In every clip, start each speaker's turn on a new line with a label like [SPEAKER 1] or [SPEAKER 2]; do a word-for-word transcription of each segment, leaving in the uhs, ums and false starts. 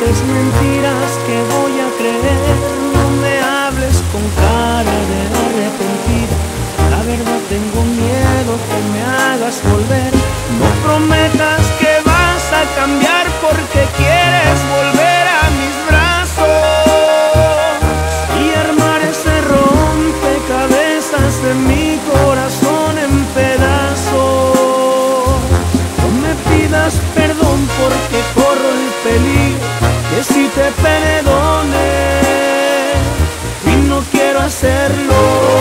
[SPEAKER 1] cuentes mentiras que voy a creer. No me hables con cara de arrepentido. La verdad tengo miedo que me hagas volver. No prometas que vas a cambiar porque quieres volver a mis brazos y armar ese rompecabezas de mi corazón en pedazos. No me pidas perdón porque corro el peligro que si te perdone y no quiero hacerlo.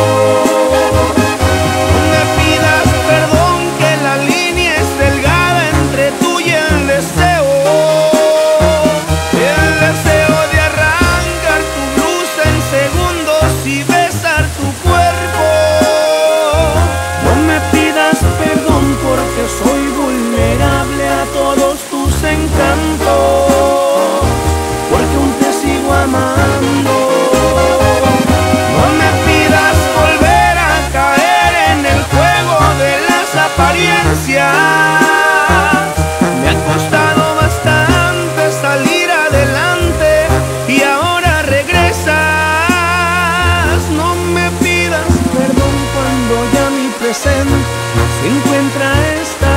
[SPEAKER 1] No me pidas perdón que la línea es delgada entre tú y el deseo. El deseo de arrancar tu blusa en segundos y besar tu cuerpo. No me pidas perdón porque soy vulnerable a todos tus encantos, porque aún te sigo amando. No me pidas volver a caer en el juego de las apariencias. Me ha costado bastante salir adelante y ahora regresas. No me pidas perdón cuando ya mi presente se encuentra esta